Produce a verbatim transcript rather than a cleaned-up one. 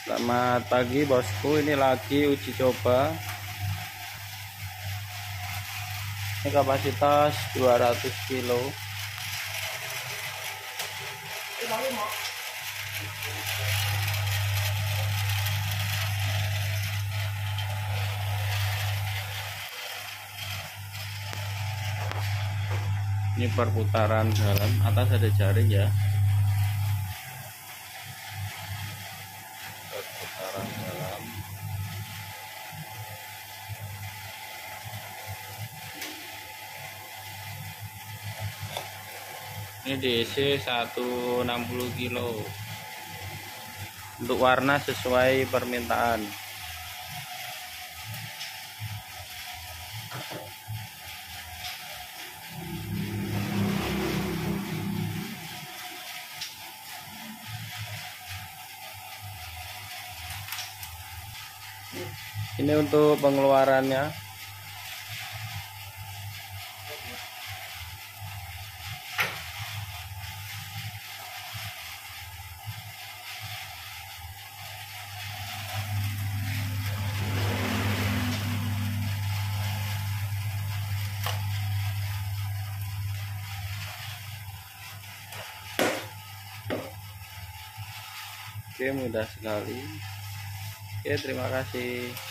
Selamat pagi bosku, ini lagi uji coba. Ini kapasitas dua ratus kilo. Ini perputaran dalam, atas ada jaring ya. Perputaran dalam. Ini diisi seratus enam puluh kilo. Untuk warna sesuai permintaan. Ini untuk pengeluarannya. Oke, mudah sekali. Oke, terima kasih.